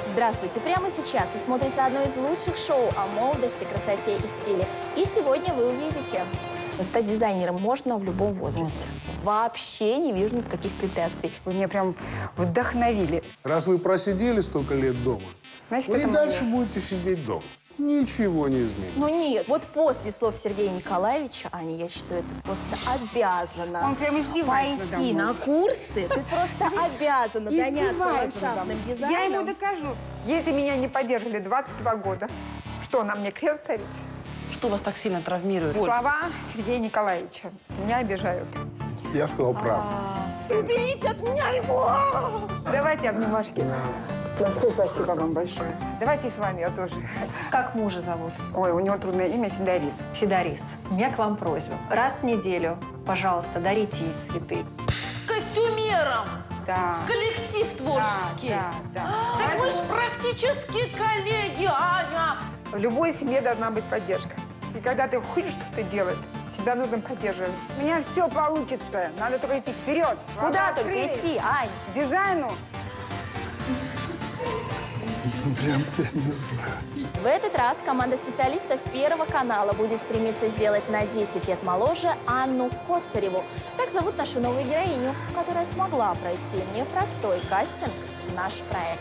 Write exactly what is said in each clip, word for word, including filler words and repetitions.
Здравствуйте! Прямо сейчас вы смотрите одно из лучших шоу о молодости, красоте и стиле. И сегодня вы увидите. Стать дизайнером можно в любом возрасте. Вообще не вижу никаких препятствий. Вы меня прям вдохновили. Раз вы просидели столько лет дома, Значит, вы и это дальше мое. будете сидеть дома. Ничего не изменится. Ну нет, вот после слов Сергея Николаевича, Аня, я считаю, ты просто обязана Он прям издевается надо пойти мной. на курсы. Ты просто обязана заняться Издевается надо ландшафтным мной. дизайном. Я ему докажу. Если меня не поддержали двадцать два года, что, на мне крест ставить? Что вас так сильно травмирует? Слова Сергея Николаевича меня обижают. Я сказал правду. Уберите от меня его! Давайте обнимашки. Большое спасибо вам большое. Давайте с вами я тоже. Как мужа зовут? Ой, у него трудное имя Федорис. Федорис. У меня к вам просьба. Раз в неделю, пожалуйста, дарите ей цветы. Костюмером! Да. Коллектив творческий! Да, да, да. Так мы ж практически коллеги, Аня! В любой семье должна быть поддержка. И когда ты хочешь что-то делать, тебя нужно поддерживать. У меня все получится. Надо только идти вперед. Куда Глаза только открыли. идти, Ань? К дизайну. Прям ты не знаю. В этот раз команда специалистов Первого канала будет стремиться сделать на десять лет моложе Анну Косареву. Так зовут нашу новую героиню, которая смогла пройти непростой кастинг в наш проект.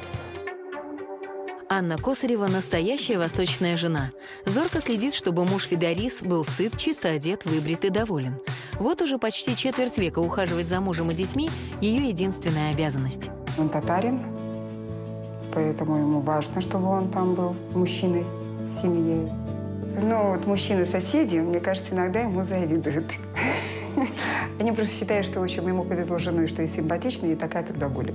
Анна Косарева – настоящая восточная жена. Зорко следит, чтобы муж Федорис был сыт, чисто одет, выбрит и доволен. Вот уже почти четверть века ухаживать за мужем и детьми – ее единственная обязанность. Он татарин, поэтому ему важно, чтобы он там был мужчиной в семье. Ну, вот мужчины-соседи, мне кажется, иногда ему завидуют. Они просто считают, что, в общем, ему повезло с женой, что и симпатичная, и такая трудоголик.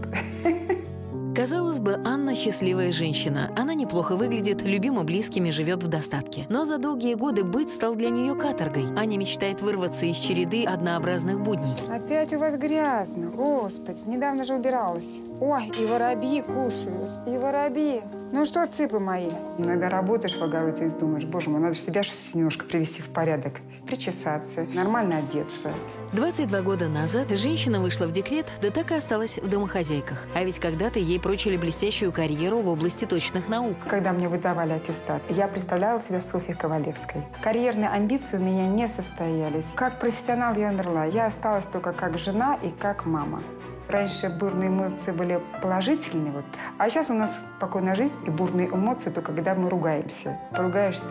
Казалось бы, Анна – счастливая женщина. Она неплохо выглядит, любима близкими, живет в достатке. Но за долгие годы быт стал для нее каторгой. Аня мечтает вырваться из череды однообразных будней. Опять у вас грязно, господи, недавно же убиралась. Ой, и воробьи кушают, и воробьи. Ну что, цыпы мои? Иногда работаешь в огороде и думаешь, боже мой, надо же себя немножко привести в порядок. Причесаться, нормально одеться. двадцать два года назад женщина вышла в декрет, да так и осталась в домохозяйках. А ведь когда-то ей прочили блестящую карьеру в области точных наук. Когда мне выдавали аттестат, я представляла себя Софьей Ковалевской. Карьерные амбиции у меня не состоялись. Как профессионал я умерла. Я осталась только как жена и как мама. Раньше бурные эмоции были положительные, вот. А сейчас у нас спокойная жизнь и бурные эмоции только когда мы ругаемся. Поругаешься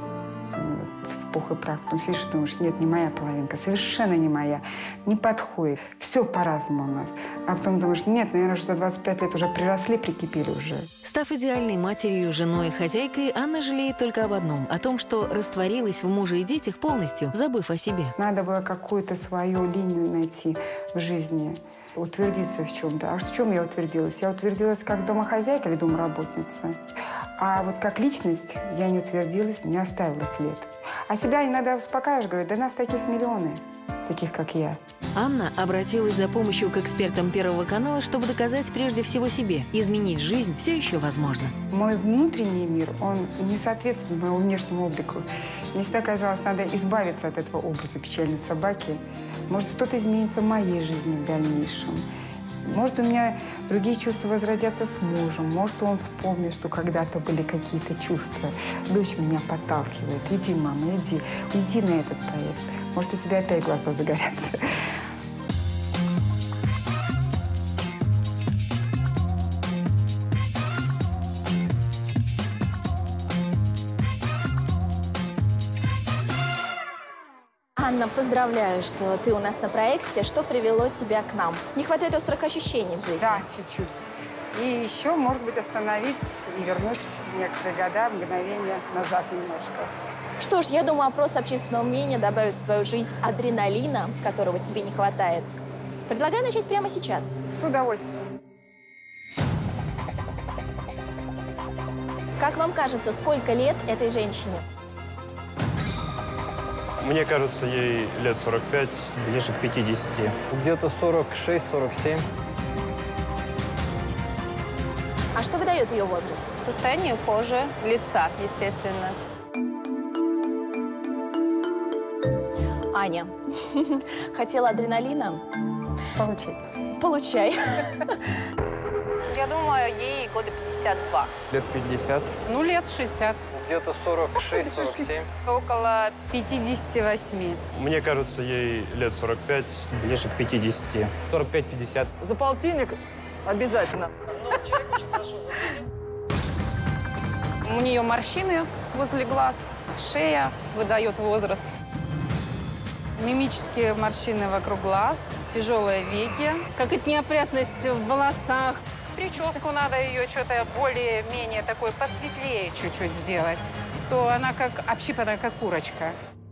вот, в пух и прах, потом сидишь и думаешь, нет, не моя половинка, совершенно не моя, не подходит. Все по-разному у нас. А потом думаешь, нет, наверное, уже за двадцать пять лет уже приросли, прикипели уже. Став идеальной матерью, женой и хозяйкой, Анна жалеет только об одном – о том, что растворилась в муже и детях полностью, забыв о себе. Надо было какую-то свою линию найти в жизни. Утвердиться в чем-то. А в чем я утвердилась? Я утвердилась как домохозяйка или домработница. А вот как личность я не утвердилась, не оставила след. А себя иногда успокаиваешь, говорит, да нас таких миллионы, таких как я. Анна обратилась за помощью к экспертам Первого канала, чтобы доказать прежде всего себе – изменить жизнь все еще возможно. Мой внутренний мир, он не соответствует моему внешнему облику. Мне всегда казалось, надо избавиться от этого образа печальной собаки. Может, что-то изменится в моей жизни в дальнейшем. Может, у меня другие чувства возродятся с мужем. Может, он вспомнит, что когда-то были какие-то чувства. Дочь меня подталкивает. Иди, мама, иди. Иди на этот проект. Может, у тебя опять глаза загорятся. Анна, поздравляю, что ты у нас на проекте. Что привело тебя к нам? Не хватает острых ощущений в жизни? Да, чуть-чуть. И еще, может быть, остановить и вернуть некоторые года, мгновения назад немножко. Что ж, я думаю, опрос общественного мнения добавит в твою жизнь адреналина, которого тебе не хватает. Предлагаю начать прямо сейчас. С удовольствием. Как вам кажется, сколько лет этой женщине? Мне кажется, ей лет сорок пять, ближе к пятидесяти. Где-то сорок шесть — сорок семь. А что выдает ее возраст? Состояние кожи, лица, естественно. Аня, хотела адреналина? Получай. Получай. Я Я думаю, ей года пятьдесят два. Лет пятьдесят. Ну, лет шестьдесят. Где-то сорок шесть сорок семь. Около пятидесяти восьми. Мне кажется, ей лет сорок пять. Ближе к пятидесяти. сорок пять пятьдесят. За полтинник обязательно. У нее морщины возле глаз, шея выдает возраст. Мимические морщины вокруг глаз, тяжелые веки. Какая-то неопрятность в волосах. Прическу надо ее что-то более-менее такой посветлее чуть-чуть сделать. То она как общипанная, как курочка.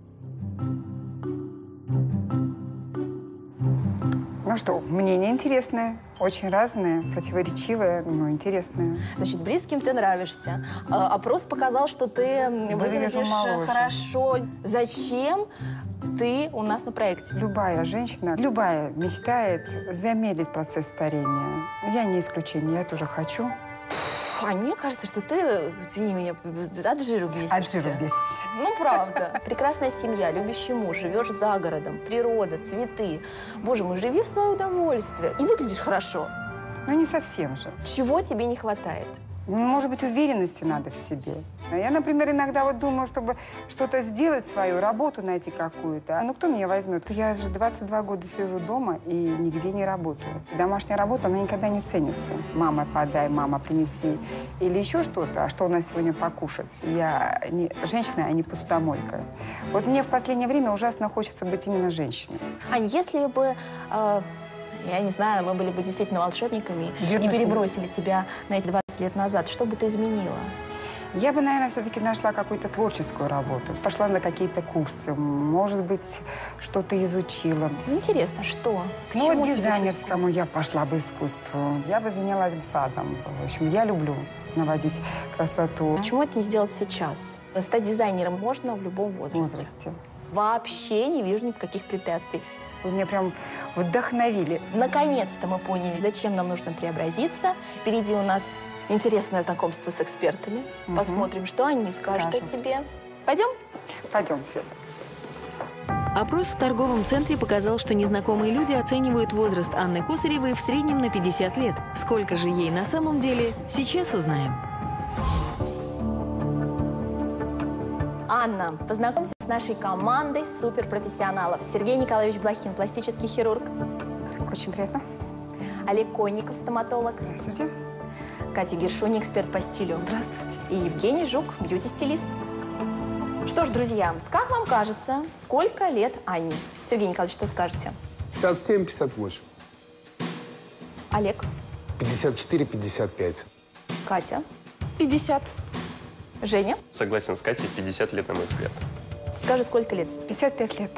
Ну что, мнение интересное, очень разное, противоречивое, но интересное. Значит, близким ты нравишься. А, опрос показал, что ты выглядишь моложе. хорошо. Зачем ты у нас на проекте? Любая женщина, любая мечтает замедлить процесс старения. Я не исключение, я тоже хочу. А мне кажется, что ты, извини меня, от жиру бесишься. От жиру бесишься. Ну, правда. Прекрасная семья, любящий муж, живешь за городом, природа, цветы. Боже мой, живи в свое удовольствие. И выглядишь хорошо. Ну, не совсем же. Чего тебе не хватает? Может быть, уверенности надо в себе. Я, например, иногда вот думаю, чтобы что-то сделать, свою работу найти какую-то. Ну, кто меня возьмет? Я же двадцать два года сижу дома и нигде не работаю. Домашняя работа, она никогда не ценится. Мама, подай, мама, принеси. Или еще что-то. А что у нас сегодня покушать? Я не женщина, а не посудомойка. Вот мне в последнее время ужасно хочется быть именно женщиной. Ань, если бы... Э... Я не знаю, мы были бы действительно волшебниками Верно, и перебросили тебя на эти двадцать лет назад. Что бы ты изменила? Я бы, наверное, все-таки нашла какую-то творческую работу. Пошла на какие-то курсы, может быть, что-то изучила. Интересно, что? К ну, чему вот тебе дизайнерскому я пошла бы искусству. Я бы занялась бы садом. В общем, я люблю наводить красоту. Почему это не сделать сейчас? Стать дизайнером можно в любом возрасте. возрасте. Вообще не вижу никаких препятствий. Вы меня прям вдохновили. Наконец-то мы поняли, зачем нам нужно преобразиться. Впереди у нас интересное знакомство с экспертами. Угу. Посмотрим, что они скажут Скажут. о тебе. Пойдем? Пойдем, Света. Опрос в торговом центре показал, что незнакомые люди оценивают возраст Анны Косаревой в среднем на пятьдесят лет. Сколько же ей на самом деле, сейчас узнаем. Анна, познакомься с нашей командой суперпрофессионалов. Сергей Николаевич Блохин, пластический хирург. Очень приятно. Олег Конников, стоматолог. Здравствуйте. Катя Гершуни, эксперт по стилю. Здравствуйте. И Евгений Жук, бьюти-стилист. Что ж, друзья, как вам кажется, сколько лет Анне? Сергей Николаевич, что скажете? пятьдесят семь пятьдесят восемь. Олег? пятьдесят четыре пятьдесят пять. Катя? пятьдесят. Женя? Согласен с Катей, пятьдесят лет, на мой взгляд. Скажи, сколько лет? пятьдесят пять лет.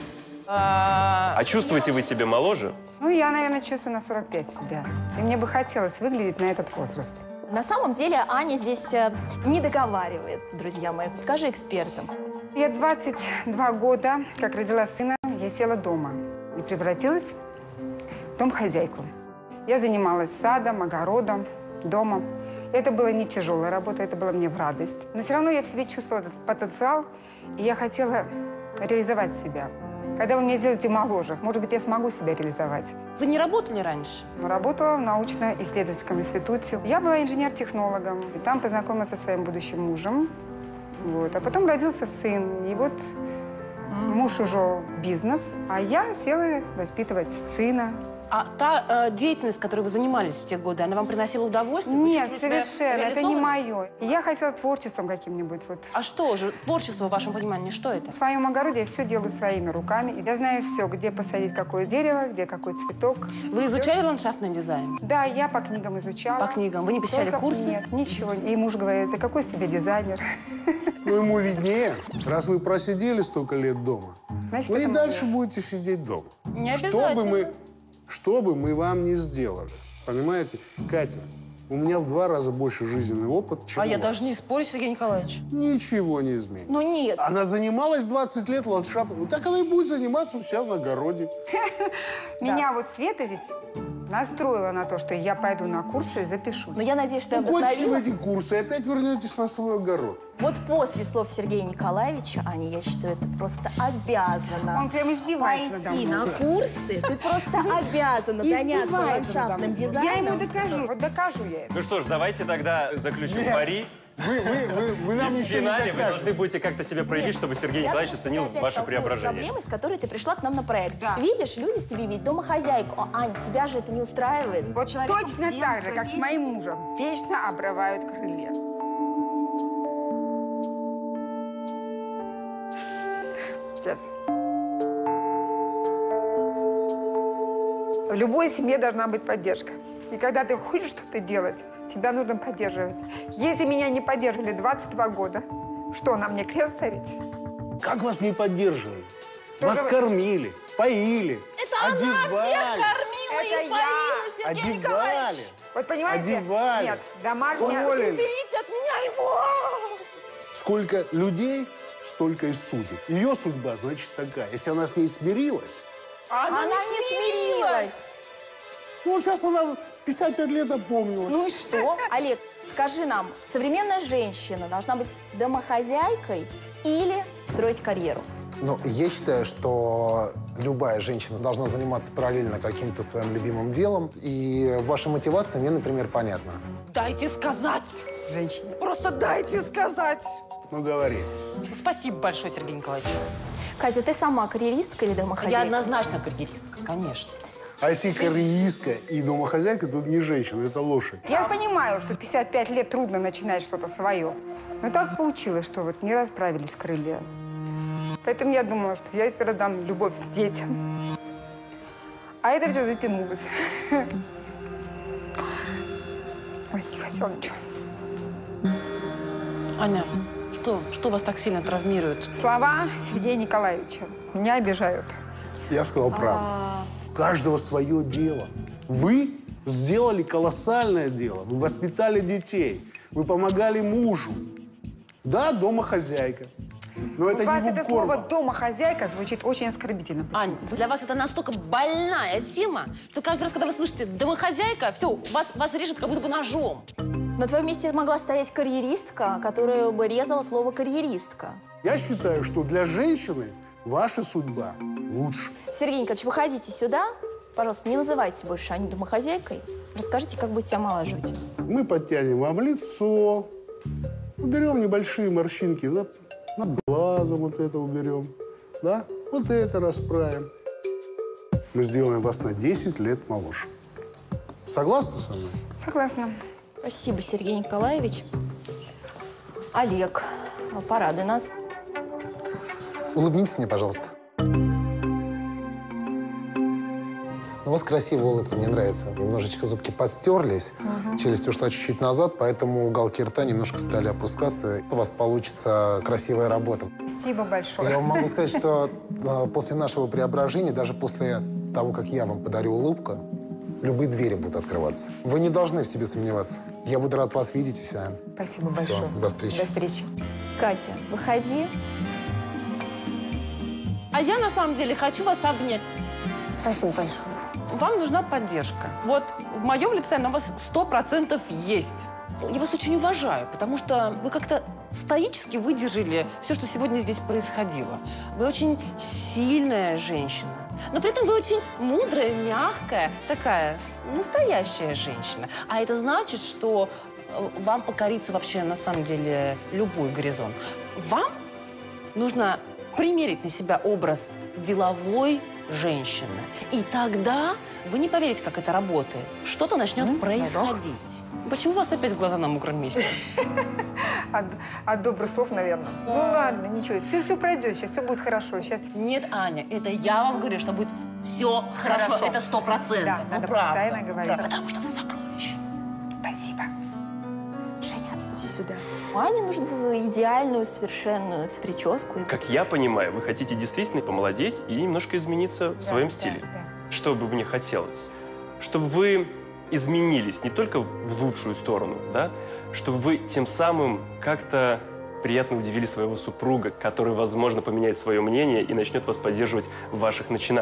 А, а чувствуете вы себя моложе? Ну, я, наверное, чувствую на сорок пять себя. И мне бы хотелось выглядеть на этот возраст. На самом деле Аня здесь э, не договаривает, друзья мои. Скажи экспертам. Я двадцать два года, как родила сына, я села дома и превратилась в домхозяйку. Я занималась садом, огородом, домом. Это была не тяжелая работа, это была мне в радость. Но все равно я в себе чувствовала этот потенциал, и я хотела реализовать себя. Когда вы меня сделаете моложе, может быть, я смогу себя реализовать. Вы не работали раньше? Работала в научно-исследовательском институте. Я была инженер-технологом, и там познакомилась со своим будущим мужем. Вот. А потом родился сын, и вот mm. муж ушел в бизнес, а я села воспитывать сына. А та э, деятельность, которой вы занимались в те годы, она вам приносила удовольствие? Нет, совершенно, это не мое. Я хотела творчеством каким-нибудь. Вот. А что же, творчество в вашем понимании, что это? В своем огороде я все делаю своими руками. И я знаю все, где посадить какое дерево, где какой цветок. Вы изучали ландшафтный дизайн? Да, я по книгам изучала. По книгам? Вы не посещали Только курсы? Нет, ничего. И муж говорит, ты какой себе дизайнер? Ну, ему виднее. Раз вы просидели столько лет дома, Значит, вы и дальше мое. будете сидеть дома. Не обязательно. обязательно. Что бы мы, что бы мы вам не сделали. Понимаете? Катя, у меня в два раза больше жизненный опыт, чем А у я вас. даже не спорю, Сергей Николаевич. Ничего не изменит. Ну нет. Она занималась двадцать лет ландшафтом. Вот так она и будет заниматься у себя в огороде. Меня вот Света здесь настроила на то, что я пойду на курсы и запишусь. Но я надеюсь, что я Закончите вдохновила. эти курсы и опять вернетесь на свой огород. Вот после слов Сергея Николаевича, Аня, я считаю, ты просто обязана Он прям издевается надо пойти мной. на курсы. Ты просто обязана заняться Издевается ландшафтным надо мной. дизайном. Я ему докажу. Вот докажу я это. Ну что ж, давайте тогда заключим Нет. пари. Вы, вы, вы, вы нам И в ничего не финале вы докажете. должны будете как-то себя проявить, чтобы Сергей Я Николаевич думаю, что оценил ты опять ваше столкнулась с преображение. проблемой, с которой ты пришла к нам на проект. Да. Видишь, люди в тебе видят домохозяйку. О, Аня, тебя же это не устраивает. Вот Человек точно сделал так же, свой как с весь- моим мужем. Вечно обрывают крылья. Сейчас. В любой семье должна быть поддержка. И когда ты хочешь что-то делать, тебя нужно поддерживать. Если меня не поддерживали двадцать два года, что, на мне крест ставить? Как вас не поддерживали? Тоже Вас вы- кормили, поили, Это она одевали. всех кормила Это и я. поила, Сергей Одевали. Николаевич. Вот понимаете? Одевали. Нет, домашняя... Уволили. Уберите от меня его! Сколько людей, столько и судеб. Ее судьба, значит, такая. Если она с ней смирилась, Она, не смирилась. ну, вот сейчас она в пятьдесят пять лет опомнилась. Ну и что? Олег, скажи нам, современная женщина должна быть домохозяйкой или строить карьеру? Ну, я считаю, что любая женщина должна заниматься параллельно каким-то своим любимым делом. И ваша мотивация мне, например, понятна. Дайте сказать. Женщине. Просто дайте сказать. Ну, говори. Спасибо большое, Сергей Николаевич. Катя, ты сама карьеристка или домохозяйка? Я однозначно карьеристка, конечно. А если карьеристка и домохозяйка, то не женщина, это лошадь. Я понимаю, что в пятьдесят пять лет трудно начинать что-то свое. Но так получилось, что вот не расправились крылья. Поэтому я думала, что я теперь дам любовь детям. А это все затянулось. Ой, не хотела ничего. Аня, что, что вас так сильно травмирует? Слова Сергея Николаевича меня обижают. Я сказал правду. У каждого свое дело. Вы сделали колоссальное дело. Вы воспитали детей. Вы помогали мужу. Да, домохозяйка. Но это У вас не в это укор слово вам. «домохозяйка» звучит очень оскорбительно. Ань, для вас это настолько больная тема, что каждый раз, когда вы слышите «домохозяйка», все, вас, вас режет как будто бы ножом. На твоем месте могла стоять карьеристка, которая бы резала слово «карьеристка». Я считаю, что для женщины ваша судьба лучше. Сергей Николаевич, выходите сюда. Пожалуйста, не называйте больше Аню домохозяйкой. Расскажите, как будете омолаживать. Мы подтянем вам лицо, уберем небольшие морщинки, над, над глазом вот это уберем, да? Вот это расправим. Мы сделаем вас на десять лет моложе. Согласны со мной? Согласна. Спасибо, Сергей Николаевич. Олег, порадуй нас. Улыбнитесь мне, пожалуйста. У вас красивая улыбка, мне нравится. Немножечко зубки подстерлись, Мгм. челюсть ушла чуть-чуть назад, поэтому уголки рта немножко стали опускаться. У вас получится красивая работа. Спасибо большое. Я вам могу сказать, что э, после нашего преображения, даже после того, как я вам подарю улыбку, любые двери будут открываться. Вы не должны в себе сомневаться. Я буду рад вас видеть у себя. Спасибо Всё, большое. до встречи. До встречи. Катя, выходи. А я на самом деле хочу вас обнять. Спасибо большое. Вам нужна поддержка. Вот в моем лице она у вас сто процентов есть. Я вас очень уважаю, потому что вы как-то стоически выдержали все, что сегодня здесь происходило. Вы очень сильная женщина, но при этом вы очень мудрая, мягкая, такая настоящая женщина. А это значит, что э, вам покорится вообще на самом деле любой горизонт. Вам нужно примерить на себя образ деловой женщины. И тогда вы не поверите, как это работает. Что-то начнет Ну, происходить. Почему у вас опять глаза на мокром месте? От, от добрых слов, наверное. Ну ладно, ничего, все, все пройдет, сейчас все будет хорошо. Сейчас... Нет, Аня, это я вам говорю, что будет все хорошо. Хорошо. Это сто процентов. Да, ну, надо правда. постоянно говорить. Правда. Потому что вы сокровище. Спасибо. Женя, иди сюда. Ане нужно идеальную, совершенную прическу. и- Как я понимаю, вы хотите действительно помолодеть и немножко измениться в своем стиле. Что бы мне хотелось? Чтобы вы изменились не только в лучшую сторону, да? Чтобы вы тем самым как-то приятно удивили своего супруга, который, возможно, поменяет свое мнение и начнет вас поддерживать в ваших начинаниях.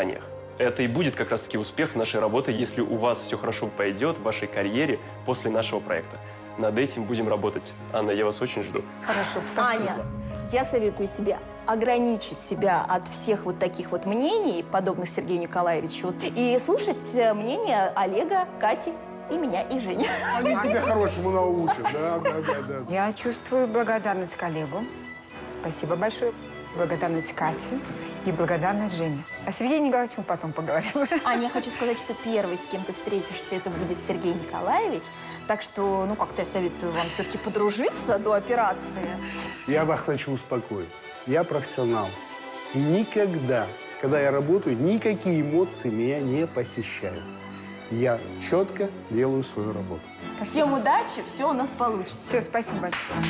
Это и будет как раз-таки успех нашей работы, если у вас все хорошо пойдет в вашей карьере после нашего проекта. Над этим будем работать. Анна, я вас очень жду. Хорошо, спасибо. Аня, я советую тебе ограничить себя от всех вот таких вот мнений, подобных Сергею Николаевичу, и слушать мнение Олега, Кати и меня, и Жени. Они тебя хорошему научат. Да, да, да, да. Я чувствую благодарность коллегу. Спасибо большое. Благодарность Кате и благодарность Жене. А Сергею Николаевичу мы потом поговорим. Аня, я хочу сказать, что первый, с кем ты встретишься, это будет Сергей Николаевич. Так что, ну, как-то я советую вам все-таки подружиться до операции. Я вас хочу успокоить. Я профессионал. И никогда, когда я работаю, никакие эмоции меня не посещают. Я четко делаю свою работу. Всем удачи, все у нас получится. Все, спасибо большое.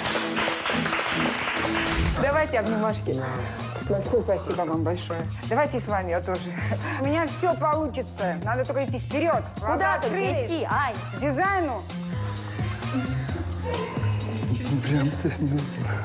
Давайте обнимашки. Спасибо вам большое. Давайте с вами я тоже. У меня все получится. Надо только идти вперед. Куда ты идти, Ай? К дизайну. Прям-то не знаю.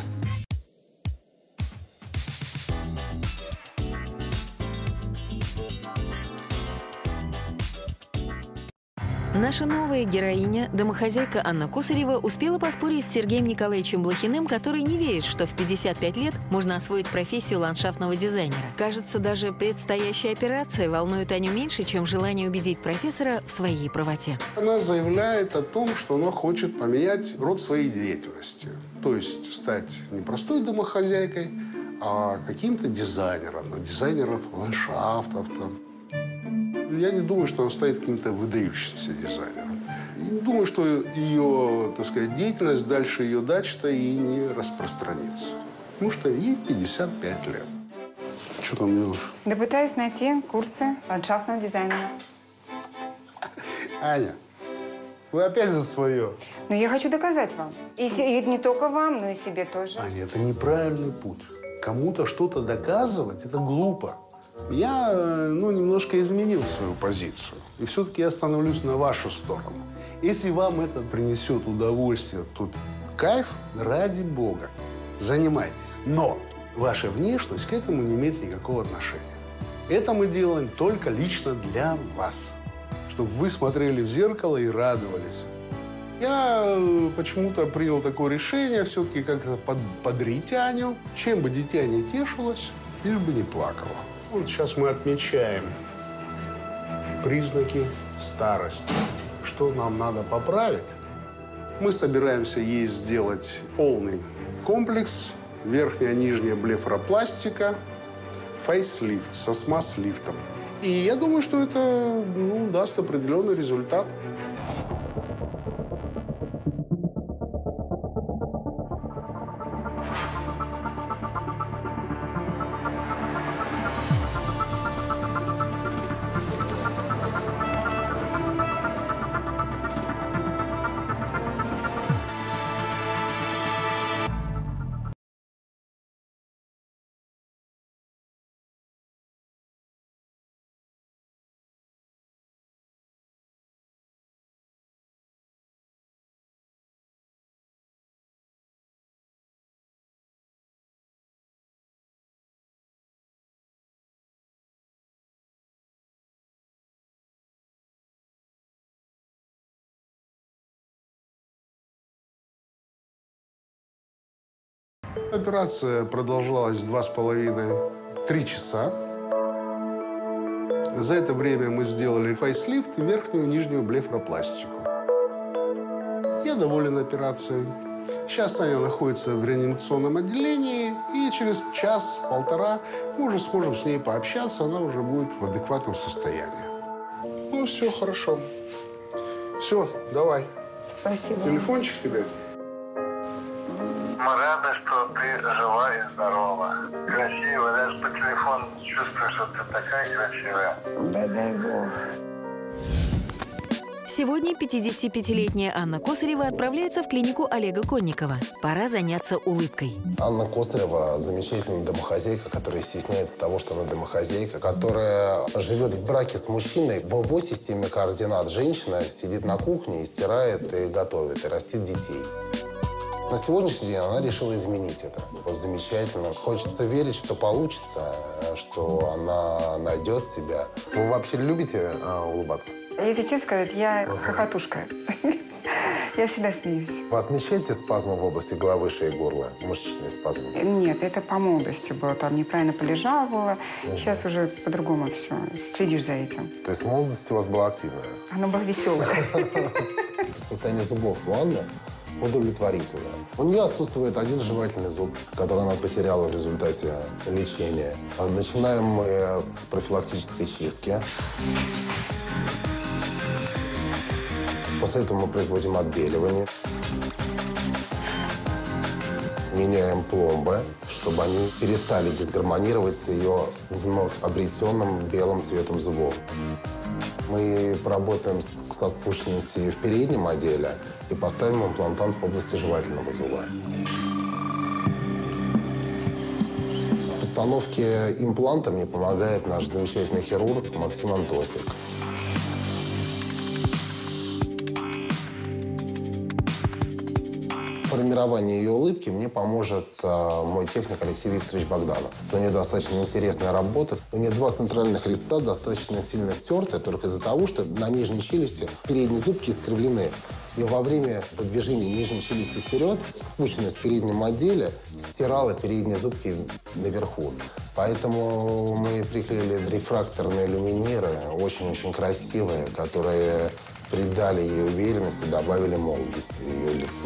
Наша новая героиня, домохозяйка Анна Косарева, успела поспорить с Сергеем Николаевичем Блохиным, который не верит, что в пятьдесят пять лет можно освоить профессию ландшафтного дизайнера. Кажется, даже предстоящая операция волнует Аню меньше, чем желание убедить профессора в своей правоте. Она заявляет о том, что она хочет поменять род своей деятельности. То есть стать не простой домохозяйкой, а каким-то дизайнером, дизайнером ландшафтов. Там. Я не думаю, что она станет каким-то выдающимся дизайнером. И думаю, что ее, так сказать, деятельность дальше ее дач-то и не распространится. Потому что ей пятьдесят пять лет. Что там делаешь? Да пытаюсь найти курсы ландшафтного дизайна. Аня, вы опять за свое. Но я хочу доказать вам. И, и не только вам, но и себе тоже. Аня, это неправильный путь. Кому-то что-то доказывать – это глупо. Я, ну, немножко изменил свою позицию. И все-таки я становлюсь на вашу сторону. Если вам это принесет удовольствие, тут кайф, ради бога, занимайтесь. Но ваша внешность к этому не имеет никакого отношения. Это мы делаем только лично для вас. Чтобы вы смотрели в зеркало и радовались. Я почему-то принял такое решение все-таки как-то под, подрить Аню. Чем бы дитя не тешилось, лишь бы не плакало. Вот сейчас мы отмечаем признаки старости. Что нам надо поправить? Мы собираемся ей сделать полный комплекс. Верхняя, нижняя блефаропластика, фейслифт со смаз-лифтом. И я думаю, что это, ну, даст определенный результат. Операция продолжалась два с половиной-три часа. За это время мы сделали фейслифт и верхнюю и нижнюю блефаропластику. Я доволен операцией. Сейчас Аня находится в реанимационном отделении, и через час-полтора мы уже сможем с ней пообщаться, она уже будет в адекватном состоянии. Ну, все хорошо. Все, давай. Спасибо. Телефончик тебе. Мы рады, что ты жива и здорова. Красивая. Даже по телефону чувствую, что ты такая красивая. Да дай бог. Сегодня пятидесятипятилетняя Анна Косарева отправляется в клинику Олега Конникова. Пора заняться улыбкой. Анна Косарева – замечательная домохозяйка, которая стесняется того, что она домохозяйка, которая живет в браке с мужчиной. В его системе координат женщина сидит на кухне и стирает, и готовит, и растит детей. На сегодняшний день она решила изменить это. Вот замечательно. Хочется верить, что получится, что она найдет себя. Вы вообще любите а, улыбаться? Если честно сказать, я хохотушка. Я всегда смеюсь. Вы отмечаете спазмы в области головы, шеи, горла? Мышечные спазмы? Нет, это по молодости было. Там неправильно полежала было. Угу. Сейчас уже по-другому все. Следишь за этим. То есть в молодости у вас была активная? Она была веселая. Состояние зубов у Анны удовлетворительное. У нее отсутствует один жевательный зуб, который она потеряла в результате лечения. Начинаем мы с профилактической чистки. После этого мы производим отбеливание. Меняем пломбы, чтобы они перестали дисгармонировать с ее вновь обретенным белым цветом зубов. Мы поработаем с, со спущенностью в переднем отделе и поставим имплантант в области жевательного зуба. В постановке импланта мне помогает наш замечательный хирург Максим Антосик. В формировании ее улыбки мне поможет э, мой техник Алексей Викторович Богданов. У нее достаточно интересная работа. У нее два центральных резца достаточно сильно стерты, только из-за того, что на нижней челюсти передние зубки искривлены. И во время движения нижней челюсти вперед спущенность в переднем отделе стирала передние зубки наверху. Поэтому мы приклеили рефракторные люминиры, очень-очень красивые, которые придали ей уверенности, добавили молодости ее лицу.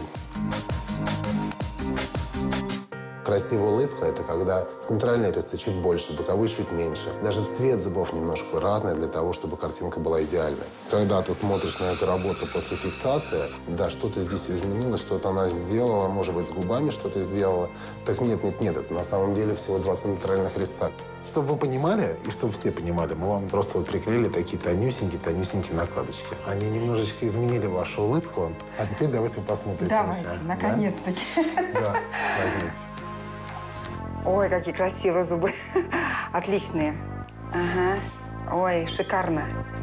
Красивая улыбка – это когда центральные резцы чуть больше, боковые чуть меньше. Даже цвет зубов немножко разный для того, чтобы картинка была идеальной. Когда ты смотришь на эту работу после фиксации, да, что-то здесь изменилось, что-то она сделала, может быть, с губами что-то сделала. Так нет, нет, нет, это на самом деле всего два центральных резца. Чтобы вы понимали, и чтобы все понимали, мы вам просто вот приклеили такие тонюсенькие-тонюсенькие накладочки. Они немножечко изменили вашу улыбку. А теперь давайте вы посмотрите. Давайте, наконец-таки. Да, возьмите. Ой, какие красивые зубы. Отличные. Ага. Ой, шикарно.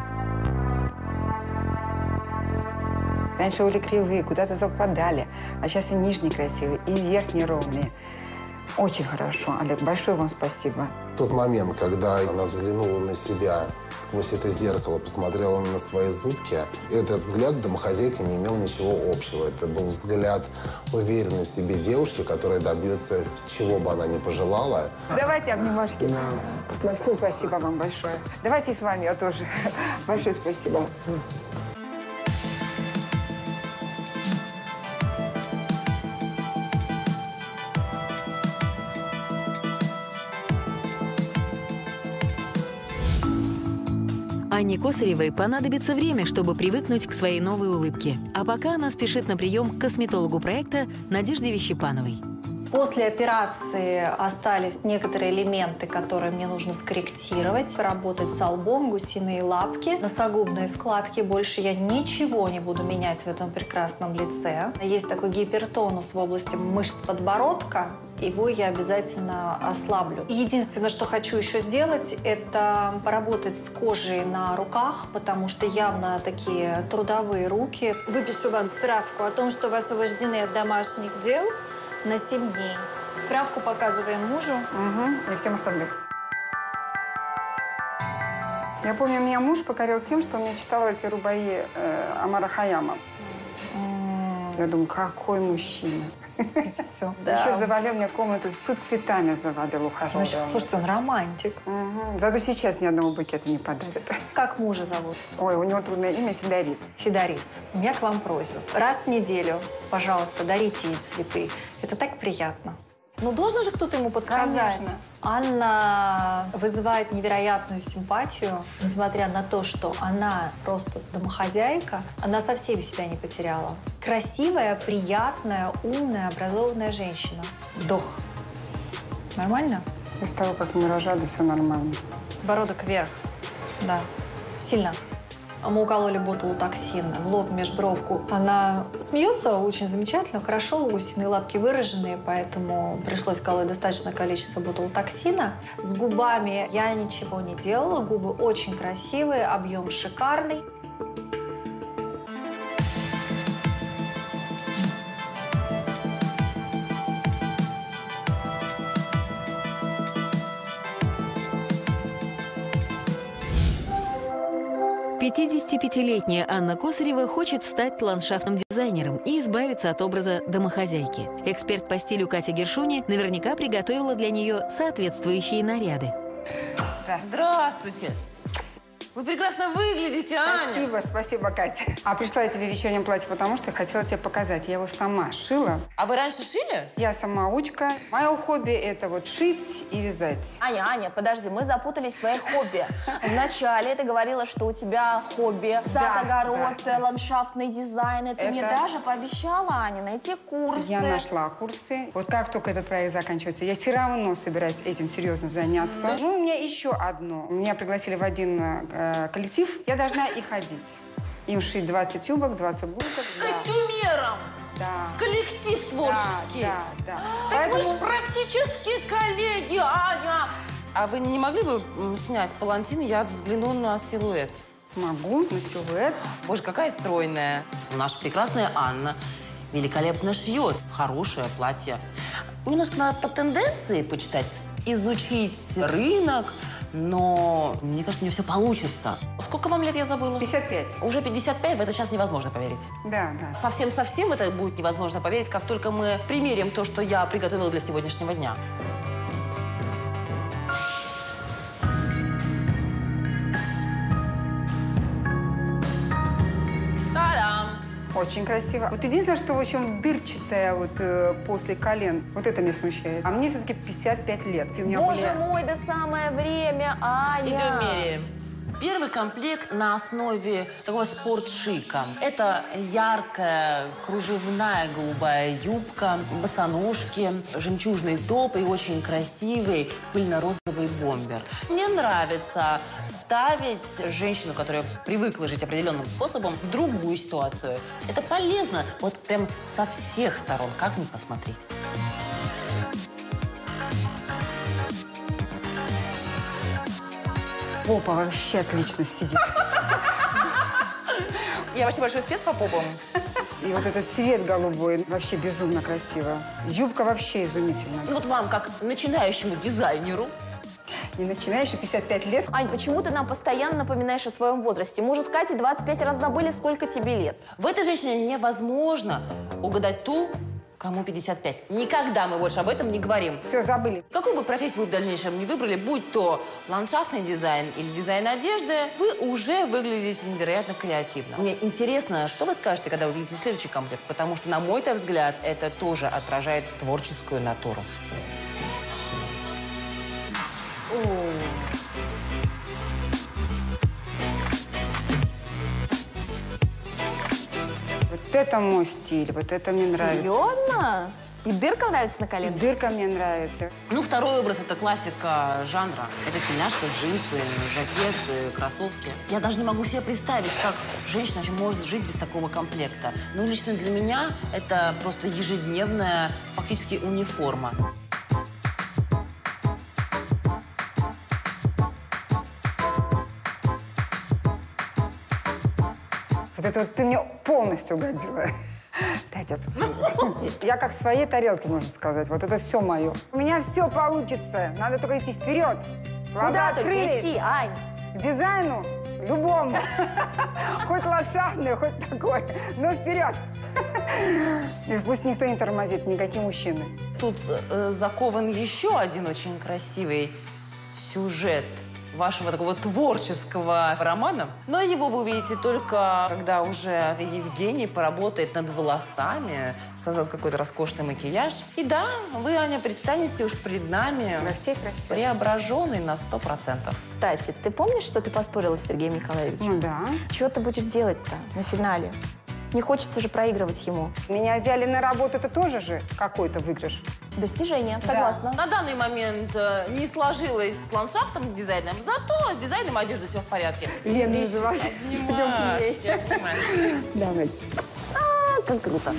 Раньше были кривые, куда-то западали. А сейчас и нижние красивые, и верхние ровные. Очень хорошо, Олег. Большое вам спасибо. Тот момент, когда она взглянула на себя сквозь это зеркало, посмотрела на свои зубки, этот взгляд с домохозяйкой не имел ничего общего. Это был взгляд уверенной в себе девушки, которая добьется чего бы она ни пожелала. Давайте обнимашки. Да. Спасибо вам большое. Давайте с вами я тоже. Большое спасибо. Анне Косаревой понадобится время, чтобы привыкнуть к своей новой улыбке. А пока она спешит на прием к косметологу проекта Надежде Вещепановой. После операции остались некоторые элементы, которые мне нужно скорректировать. Работать с лбом, гусиные лапки, носогубные складки. Больше я ничего не буду менять в этом прекрасном лице. Есть такой гипертонус в области мышц подбородка. Его я обязательно ослаблю. Единственное, что хочу еще сделать, это поработать с кожей на руках, потому что явно такие трудовые руки. Выпишу вам справку о том, что вы освобождены от домашних дел на семь дней. Справку показываем мужу. Угу, и всем остальным. Я помню, меня муж покорил тем, что он мне читал эти рубаи э, Омара Хайяма. Mm. Я думаю, какой мужчина. И все. Да. Еще завалил мне комнату, всю цветами завалил, ухаживал. Ну, слушайте, он романтик. Угу. Зато сейчас ни одного букета не подарит. Как мужа зовут? Ой, у него трудное имя Федорис. Федорис, у меня к вам просьба. Раз в неделю, пожалуйста, дарите ей цветы. Это так приятно. Ну, должен же кто-то ему подсказать. Конечно. Анна вызывает невероятную симпатию, несмотря на то, что она просто домохозяйка. Она совсем себя не потеряла. Красивая, приятная, умная, образованная женщина. Вдох. Нормально? После того, как мы рожали, все нормально. Бородок вверх. Да. Сильно. Мы укололи ботулотоксин в лоб, межбровку. Она смеется очень замечательно, хорошо, гусиные лапки выраженные, поэтому пришлось колоть достаточное количество ботулотоксина. С губами я ничего не делала, губы очень красивые, объем шикарный. пятидесятипятилетняя Анна Косарева хочет стать ландшафтным дизайнером и избавиться от образа домохозяйки. Эксперт по стилю Катя Гершуни наверняка приготовила для нее соответствующие наряды. Здравствуйте. Здравствуйте. Вы прекрасно выглядите, Аня. Спасибо, спасибо, Катя. А пришла я тебе в вечернем платье, потому что хотела тебе показать. Я его сама шила. А вы раньше шили? Я самоучка. Мое хобби – это вот шить и вязать. Аня, Аня, подожди, мы запутались в своих хобби. Вначале ты говорила, что у тебя хобби сад, Да, огород, да, да. ландшафтный дизайн. И ты Это- мне даже пообещала, Аня, найти курсы. Я нашла курсы. Вот как только этот проект заканчивается, я все равно собираюсь этим серьезно заняться. Да? Ну, у меня еще одно. Меня пригласили в один э, коллектив. Я должна и ходить. Им шить двадцать юбок, двадцать блузок. да. Костюмером. Да. Коллектив творческий. Да, да, да. Так Поэтому- вы же практически коллеги, Аня. А вы не могли бы м, снять палантин, я взгляну на силуэт? Могу, на силуэт. Боже, какая стройная. Наша прекрасная Анна великолепно шьет хорошее платье. Немножко надо по тенденции почитать, изучить рынок, но мне кажется, у нее все получится. Сколько вам лет, я забыла? пятьдесят пять. Уже пятьдесят пять, в это сейчас невозможно поверить. Да, да. Совсем-совсем это будет невозможно поверить, как только мы примерим то, что я приготовила для сегодняшнего дня. Та-дам! Очень красиво. Вот единственное, что очень дырчатая вот э, после колен, вот это меня смущает. А мне все-таки пятьдесят пять лет. И у меня Боже были... мой, да самое время, Аня. Идем меряем. Первый комплект на основе такого спортшика. Это яркая кружевная голубая юбка, босоножки, жемчужный топ и очень красивый пыльно-розовый бомбер. Мне нравится ставить женщину, которая привыкла жить определенным способом, в другую ситуацию. Это полезно, вот прям со всех сторон, как ни посмотри. Попа вообще отлично сидит. Я вообще большой спец по попам. И вот этот цвет голубой вообще безумно красиво. Юбка вообще изумительная. Ну вот вам, как начинающему дизайнеру, Не начинающий, пятьдесят пять лет. Ань, почему ты нам постоянно напоминаешь о своем возрасте? Мы уже с Катей двадцать пять раз забыли, сколько тебе лет. в этой женщине невозможно угадать ту, кому пятьдесят пять. Никогда мы больше об этом не говорим. Все, забыли. Какую бы профессию вы в дальнейшем не выбрали, будь то ландшафтный дизайн или дизайн одежды, вы уже выглядите невероятно креативно. Мне интересно, что вы скажете, когда увидите следующий комплект, потому что, на мой-то взгляд, это тоже отражает творческую натуру. Вот это мой стиль, вот это мне нравится. Серьезно? И дырка нравится на коленке? Дырка мне нравится. Ну, второй образ – это классика жанра. Это тельняшка, джинсы, жакет, кроссовки. Я даже не могу себе представить, как женщина вообще может жить без такого комплекта. Ну, лично для меня это просто ежедневная, фактически, униформа. Вот это вот ты мне полностью угодила. Дайте я поцелую. Я как в своей тарелке, можно сказать. Вот это все мое. У меня все получится. Надо только идти вперед. Глаза Куда только открылись. идти, Ань? К дизайну любому. Хоть лошадный, хоть такой. Но вперед. И пусть никто не тормозит, никакие мужчины. Тут э, закован еще один очень красивый сюжет вашего такого творческого романа. Но его вы увидите только, когда уже Евгений поработает над волосами, создаст какой-то роскошный макияж. И да, вы, Аня, предстанете уж перед нами Красивый, красивый. преображенный на сто процентов. Кстати, ты помнишь, что ты поспорила с Сергеем Николаевичем? Ну да. Что ты будешь делать-то на финале? Не хочется же проигрывать ему. Меня взяли на работу, это тоже же какой-то выигрыш. Достижение, Да. согласна. На данный момент э, не сложилось с ландшафтным дизайном, зато с дизайном одежды все в порядке. Лена называлась. Обнимашки, обнимашки. Давай. А, как круто.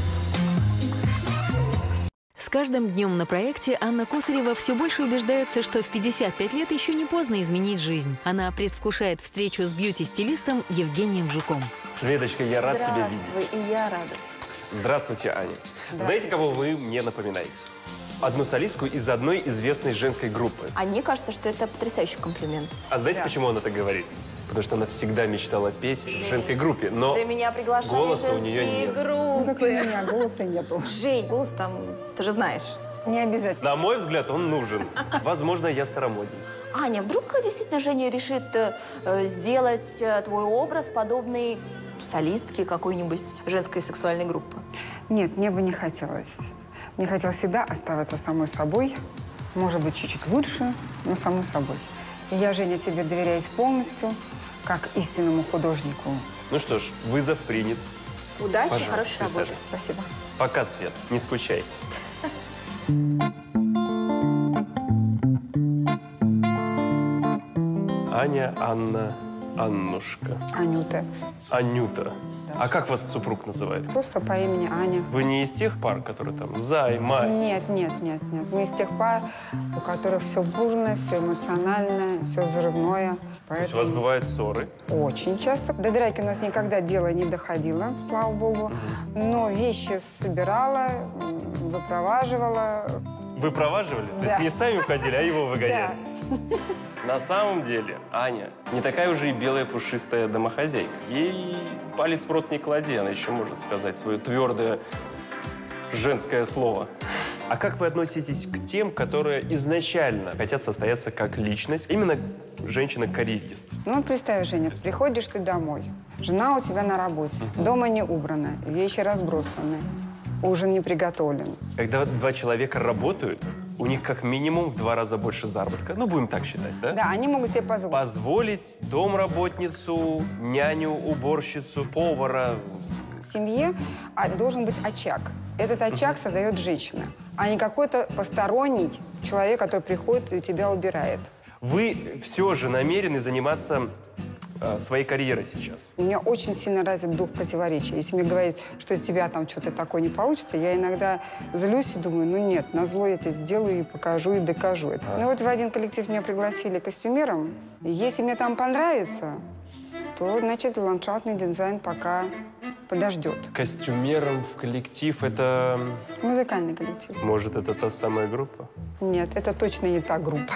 С каждым днем на проекте Анна Косарева все больше убеждается, что в пятьдесят пять лет еще не поздно изменить жизнь. Она предвкушает встречу с бьюти-стилистом Евгением Жуком. Светочка, я рад тебя видеть. Здравствуй, и я рада. Здравствуйте, Аня. Знаете, кого вы мне напоминаете? Одну солистку из одной известной женской группы. А мне кажется, что это потрясающий комплимент. А знаете, Да. почему он это говорит? потому что она всегда мечтала петь в женской группе, но Ты меня приглашаешь голоса в у нее женские нет. группы. Ну, как у меня, голоса нету. Жень, голос там, ты же знаешь. Не обязательно. На мой взгляд, он нужен. Возможно, я старомоден. Аня, вдруг действительно Женя решит э, э, сделать э, твой образ подобный солистке какой-нибудь женской сексуальной группы? Нет, мне бы не хотелось. Мне хотелось всегда оставаться самой собой. Может быть, чуть-чуть лучше, но самой собой. И я, Женя, тебе доверяюсь полностью, как истинному художнику. Ну что ж, вызов принят. Удачи, Пожалуйста, хорошей работы. присаживайтесь. Спасибо. Пока, Свет, не скучай. Аня, Анна, Аннушка. Анюта. Анюта. А как вас супруг называет? Просто по имени Аня. Вы не из тех пар, которые там Зай, Мась? Нет, нет, нет, нет. Мы из тех пар, у которых все бурное, все эмоциональное, все взрывное. То есть у вас бывают ссоры? Очень часто. До драки у нас никогда дело не доходило, слава богу. Но вещи собирала, м, выпроваживала. Вы проваживали? То Да. есть не сами уходили, а его выгоняли? Да. На самом деле, Аня не такая уже и белая пушистая домохозяйка. Ей палец в рот не клади, она еще может сказать свое твердое женское слово. А как вы относитесь к тем, которые изначально хотят состояться как личность, именно женщина-карьерист? Ну вот представь, Женя, приходишь ты домой, жена у тебя на работе, дома не убрана, вещи разбросаны, ужин не приготовлен. Когда два человека работают, у них как минимум в два раза больше заработка. Ну, будем так считать, да? Да, они могут себе позволить. Позволить домработницу, няню, уборщицу, повара. В семье а, должен быть очаг. Этот очаг создает женщина, а не какой-то посторонний человек, который приходит и у тебя убирает. Вы все же намерены заниматься э, своей карьерой сейчас? У меня очень сильно развит дух противоречия. Если мне говорят, что из тебя там что-то такое не получится, я иногда злюсь и думаю, ну нет, назло я это сделаю и покажу, и докажу это. Ну вот в один коллектив меня пригласили костюмером. И если мне там понравится, то, значит, ландшафтный дизайн пока подождет. Костюмером в коллектив — это... Музыкальный коллектив. Может, это та самая группа? Нет, это точно не та группа.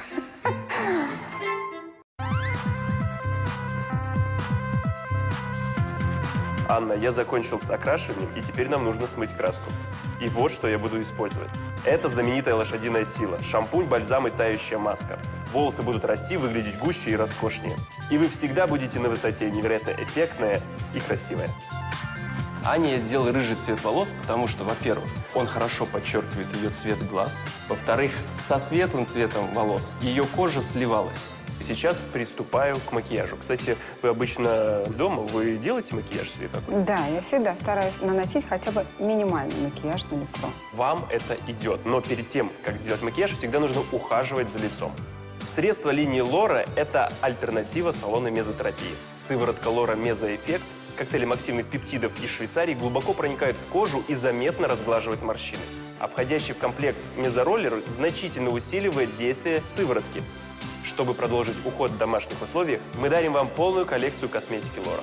Анна, я закончил с окрашиванием, и теперь нам нужно смыть краску. И вот что я буду использовать. Это знаменитая лошадиная сила. Шампунь, бальзам и тающая маска. Волосы будут расти, выглядеть гуще и роскошнее. И вы всегда будете на высоте, невероятно эффектная и красивая. Ане я сделал рыжий цвет волос, потому что, во-первых, он хорошо подчеркивает ее цвет глаз. Во-вторых, со светлым цветом волос ее кожа сливалась. Сейчас приступаю к макияжу. Кстати, вы обычно дома, вы делаете макияж себе какой-то? Да, я всегда стараюсь наносить хотя бы минимальный макияж на лицо. Вам это идет, но перед тем, как сделать макияж, всегда нужно ухаживать за лицом. Средство линии Лора – это альтернатива салонной мезотерапии. Сыворотка Лора Мезоэффект с коктейлем активных пептидов из Швейцарии глубоко проникает в кожу и заметно разглаживает морщины. А входящий в комплект мезороллер значительно усиливает действие сыворотки. Чтобы продолжить уход в домашних условиях, мы дарим вам полную коллекцию косметики Лора.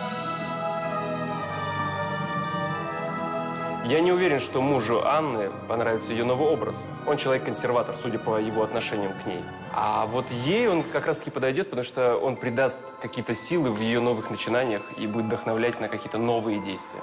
Я не уверен, что мужу Анны понравится ее новый образ. Он человек-консерватор, судя по его отношениям к ней. А вот ей он как раз-таки подойдет, потому что он придаст какие-то силы в ее новых начинаниях и будет вдохновлять на какие-то новые действия.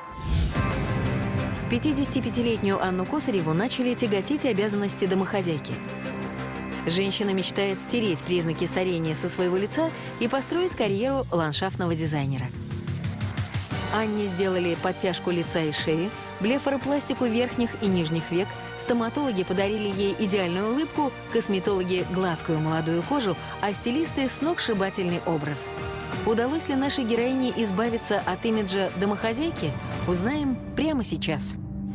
пятидесятипятилетнюю Анну Косареву начали тяготить обязанности домохозяйки. Женщина мечтает стереть признаки старения со своего лица и построить карьеру ландшафтного дизайнера. Анне сделали подтяжку лица и шеи, блефаропластику верхних и нижних век, стоматологи подарили ей идеальную улыбку, косметологи – гладкую молодую кожу, а стилисты – сногсшибательный образ. Удалось ли нашей героине избавиться от имиджа домохозяйки? Узнаем прямо сейчас.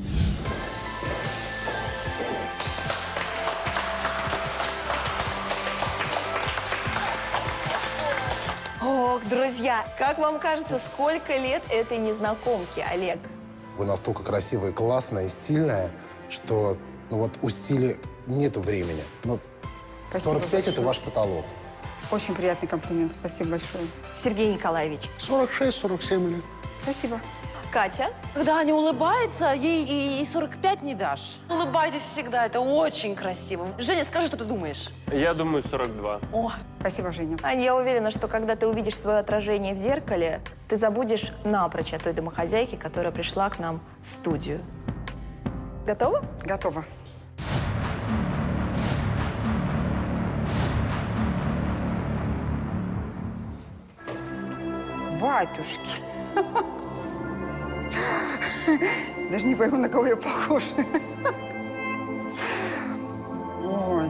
Ох, друзья, как вам кажется, сколько лет этой незнакомке, Олег? Вы настолько красивая, классная и стильная, что ну вот у стиля нету времени. Но сорок пять – это ваш потолок. Очень приятный комплимент. Спасибо большое. Сергей Николаевич. сорок шесть — сорок семь лет. Спасибо. Катя? Когда Аня улыбается, ей и, и сорок пять не дашь. Улыбайтесь всегда, это очень красиво. Женя, скажи, что ты думаешь? Я думаю, сорок два. О, Спасибо, Женя. Аня, я уверена, что когда ты увидишь свое отражение в зеркале, ты забудешь напрочь о той домохозяйке, которая пришла к нам в студию. Готова? Готова. Батюшки. Даже не пойму, на кого я похожа. Ой.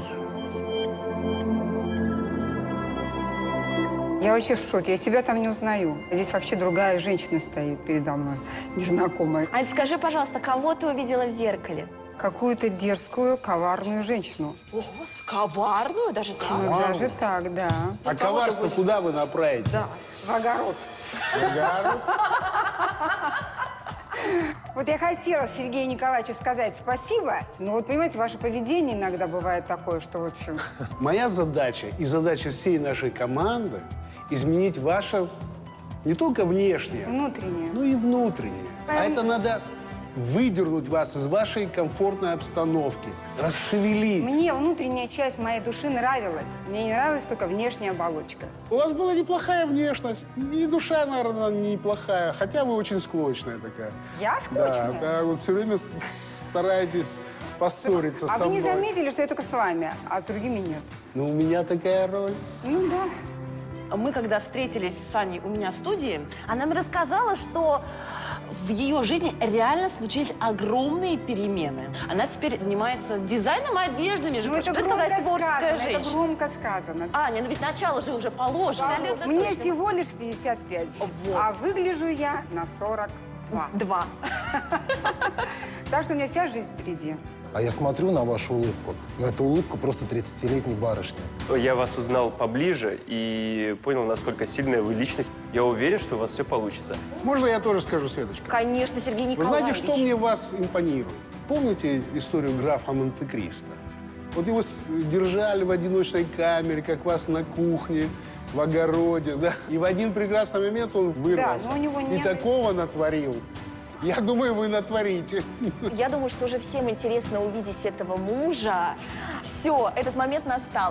Я вообще в шоке. Я себя там не узнаю. Здесь вообще другая женщина стоит передо мной, незнакомая. Ань, скажи, пожалуйста, кого ты увидела в зеркале? Какую-то дерзкую, коварную женщину. Ого, коварную даже так? Ну, даже так, да. А коварство куда вы направите? Да, в огород. В огород? Вот я хотела Сергею Николаевичу сказать спасибо, но вот, понимаете, ваше поведение иногда бывает такое, что, в общем... Моя задача и задача всей нашей команды изменить ваше не только внешнее, Внутреннее. но и внутреннее. А это надо выдернуть вас из вашей комфортной обстановки, расшевелить. Мне внутренняя часть моей души нравилась. Мне не нравилась только внешняя оболочка. У вас была неплохая внешность. И душа, наверное, неплохая. Хотя вы очень склочная такая. Я склочная? Да, да, вот все время стараетесь поссориться А со вы мной. не заметили, что я только с вами, а с другими нет? Ну, у меня такая роль. Ну да. мы когда встретились с Аней у меня в студии, она мне рассказала, что в ее жизни реально случились огромные перемены. Она теперь занимается дизайном одежды, между Ну, прочим. это То есть громко какая творческая сказано, женщина. это громко сказано. Аня, ну ведь начало же уже положено. Абсолютно Мне точно. всего лишь пятьдесят пять, Вот. а выгляжу я на сорок два. Два. Так что у меня вся жизнь впереди. А я смотрю на вашу улыбку, но это улыбка просто тридцатилетней барышни. Я вас узнал поближе и понял, насколько сильная вы личность. Я уверен, что у вас все получится. Можно я тоже скажу, Светочка? Конечно, Сергей Вы Николаевич. знаете, что мне в вас импонирует? Помните историю графа Монте-Кристо? Вот его с- держали в одиночной камере, как вас на кухне, в огороде, да? И в один прекрасный момент он вырвался. но у него не И было- такого натворил. Я думаю, вы натворите. Я думаю, что уже всем интересно увидеть этого мужа. Все, этот момент настал.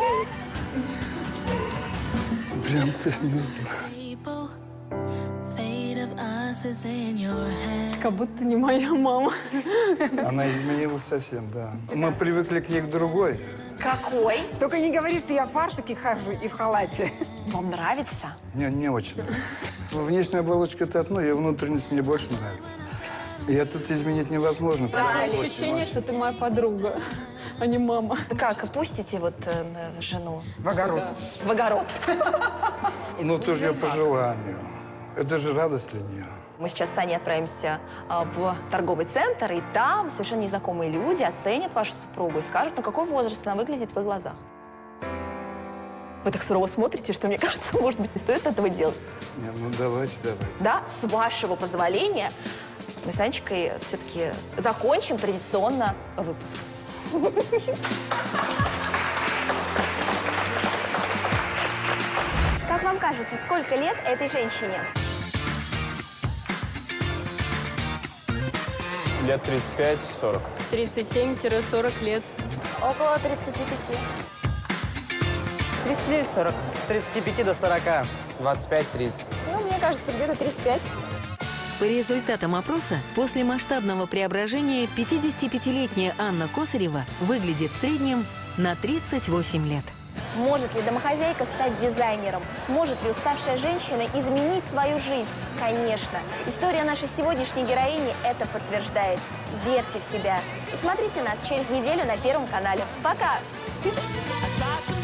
Прям ты не знаю. Как будто не моя мама. Она изменилась совсем, да. Мы привыкли к ней к другой. Какой? Только не говори, что я в фартуке хожу и в халате. Вам нравится? Мне не очень нравится. Внешняя оболочка – это одно, ее внутренность мне больше нравится. И это изменить невозможно. Да, ощущение, что ты моя подруга, а не мама. Как, пустите вот э, жену? В огород. В огород. Ну, тоже ее по желанию. Это же радость для нее. Мы сейчас с Аней отправимся а, в торговый центр, и там совершенно незнакомые люди оценят вашу супругу и скажут, ну какой возраст она выглядит в их глазах. Вы так сурово смотрите, что, мне кажется, может быть, не стоит этого делать. Не, ну, давайте, давайте. Да, с вашего позволения мы с Анечкой все-таки закончим традиционно выпуск. Как вам кажется, сколько лет этой женщине? Лет тридцать пять сорок. тридцать семь - сорок лет. Около тридцати пяти. тридцать девять сорок. тридцать пять до сорока. двадцать пять тридцать. Ну, мне кажется, где-то тридцать пять. По результатам опроса, после масштабного преображения пятидесятипятилетняя Анна Косарева выглядит в среднем на тридцать восемь лет. Может ли домохозяйка стать дизайнером? Может ли уставшая женщина изменить свою жизнь? Конечно. История нашей сегодняшней героини это подтверждает. Верьте в себя. И смотрите нас через неделю на Первом канале. Пока! I tried to